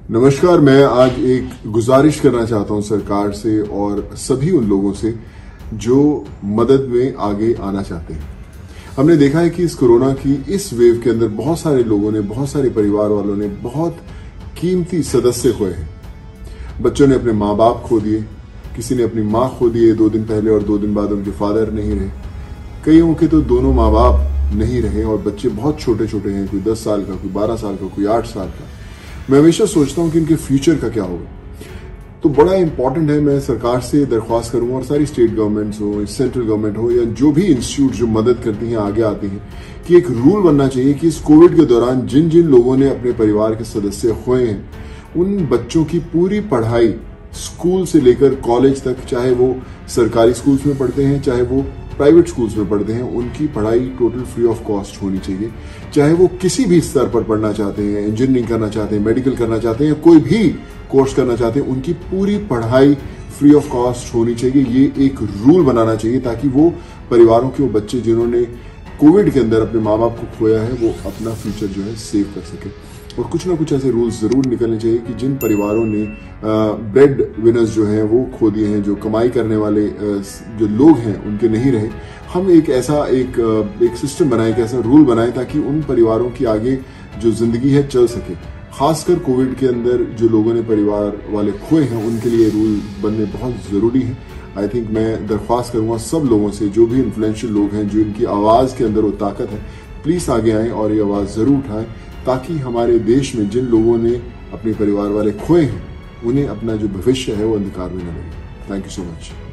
नमस्कार। मैं आज एक गुजारिश करना चाहता हूं सरकार से और सभी उन लोगों से जो मदद में आगे आना चाहते हैं। हमने देखा है कि इस कोरोना की इस वेव के अंदर बहुत सारे लोगों ने, बहुत सारे परिवार वालों ने बहुत कीमती सदस्य खोए हैं। बच्चों ने अपने माँ बाप खो दिए, किसी ने अपनी माँ खो दिए 2 दिन पहले और 2 दिन बाद उनके फादर नहीं रहे। कईयों के तो दोनों माँ बाप नहीं रहे और बच्चे बहुत छोटे छोटे हैं, कोई 10 साल का, कोई 12 साल का, कोई 8 साल का। मैं हमेशा सोचता हूं कि इनके फ्यूचर का क्या होगा। तो बड़ा इंपॉर्टेंट है, मैं सरकार से दरख्वास्त करूंगा और सारी स्टेट गवर्नमेंट्स हो, सेंट्रल गवर्नमेंट हो या जो भी इंस्टीट्यूट जो मदद करती हैं, आगे आती हैं, कि एक रूल बनना चाहिए कि इस कोविड के दौरान जिन जिन लोगों ने अपने परिवार के सदस्य खोए हैं, उन बच्चों की पूरी पढ़ाई स्कूल से लेकर कॉलेज तक, चाहे वो सरकारी स्कूल्स में पढ़ते हैं चाहे वो प्राइवेट स्कूल्स में पढ़ते हैं, उनकी पढ़ाई टोटल फ्री ऑफ कॉस्ट होनी चाहिए। चाहे वो किसी भी स्तर पर पढ़ना चाहते हैं, इंजीनियरिंग करना चाहते हैं, मेडिकल करना चाहते हैं, कोई भी कोर्स करना चाहते हैं, उनकी पूरी पढ़ाई फ्री ऑफ कॉस्ट होनी चाहिए। ये एक रूल बनाना चाहिए ताकि वो परिवारों के वो बच्चे जिन्होंने कोविड के अंदर अपने माँ बाप को खोया है, वो अपना फ्यूचर जो है सेव कर सके। और कुछ ना कुछ ऐसे रूल्स जरूर निकलने चाहिए कि जिन परिवारों ने ब्रेड विनर्स जो हैं वो खो दिए हैं, जो कमाई करने वाले जो लोग हैं उनके नहीं रहे, हम एक ऐसा एक सिस्टम बनाएं, एक ऐसा रूल बनाएं ताकि उन परिवारों की आगे जो जिंदगी है चल सके। खासकर कोविड के अंदर जो लोगों ने परिवार वाले खोए हैं उनके लिए रूल बनने बहुत जरूरी है। आई थिंक मैं दरख्वास्त करूंगा सब लोगों से, जो भी इन्फ्लुएंशियल लोग हैं, जो इनकी आवाज के अंदर वो ताकत है, प्लीज आगे आएं और ये आवाज जरूर उठाएं ताकि हमारे देश में जिन लोगों ने अपने परिवार वाले खोए हैं उन्हें अपना जो भविष्य है वो अंधकार में न लगे। Thank you so much.